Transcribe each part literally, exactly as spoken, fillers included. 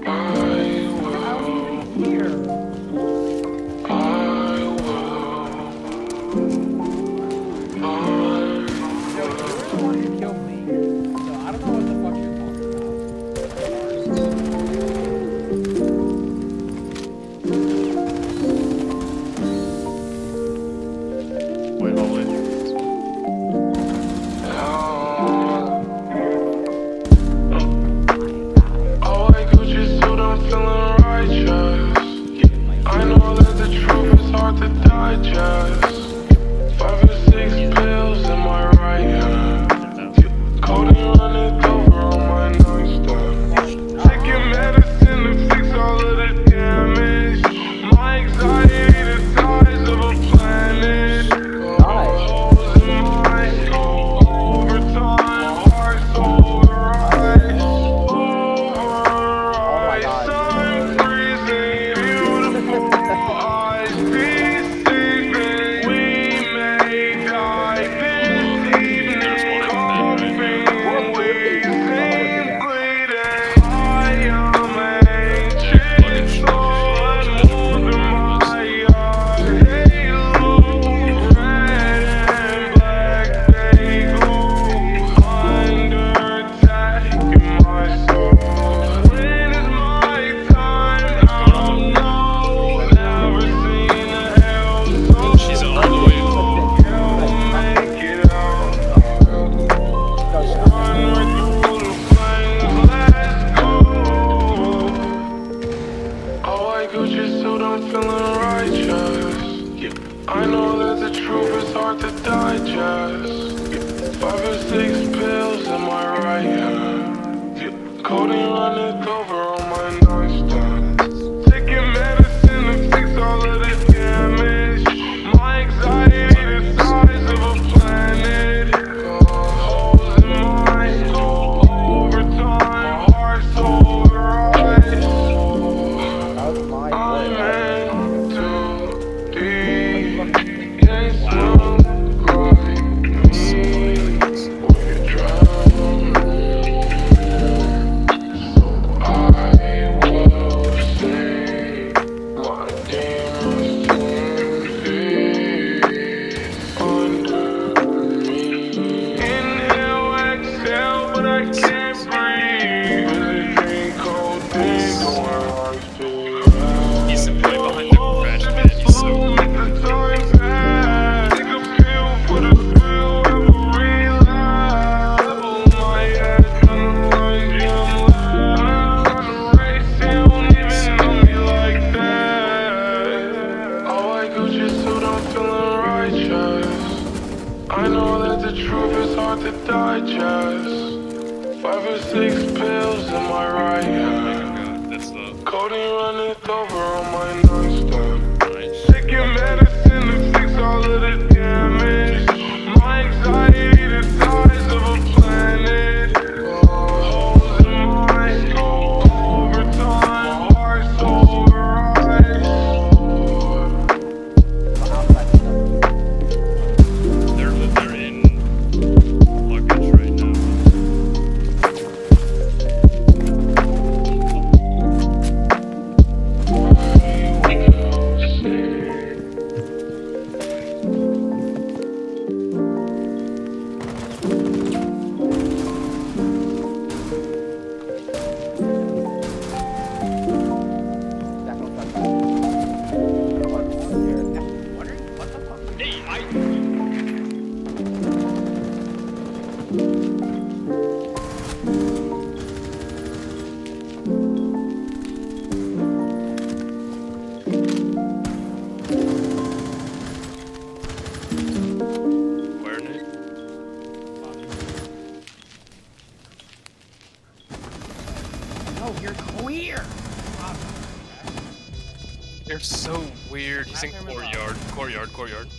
They're so weird. He's in courtyard, courtyard, courtyard.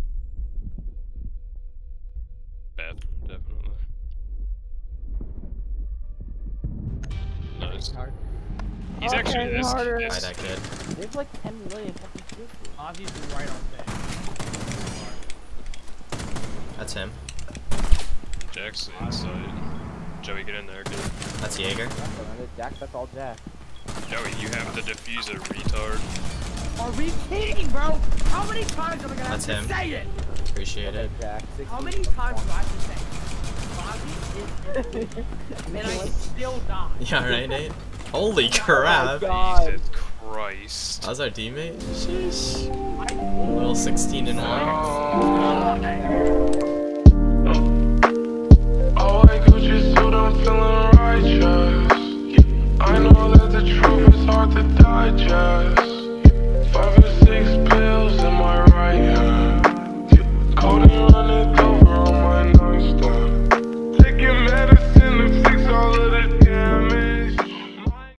Bathroom, definitely. nice. Hard. He's Okay, actually this. harder. Try this that kid. There's like ten million fucking kids here. Ozzy's right on thing. That's him. Jack's inside. Joey, get in there, kid. That's Jaeger. That's what I did. Jack, that's all Jack. Joey, you have the diffuser, retard. Are we kidding, bro? How many times am I gonna That's have him. to say it? Appreciate Okay, it. Jack. How sixteen. many times do I have to say it? Ozzy is and I still die. Yeah, right, Nate? Holy Oh crap! God. Jesus Christ. How's our teammate? Sheesh. I Little sixteen and one. Oh.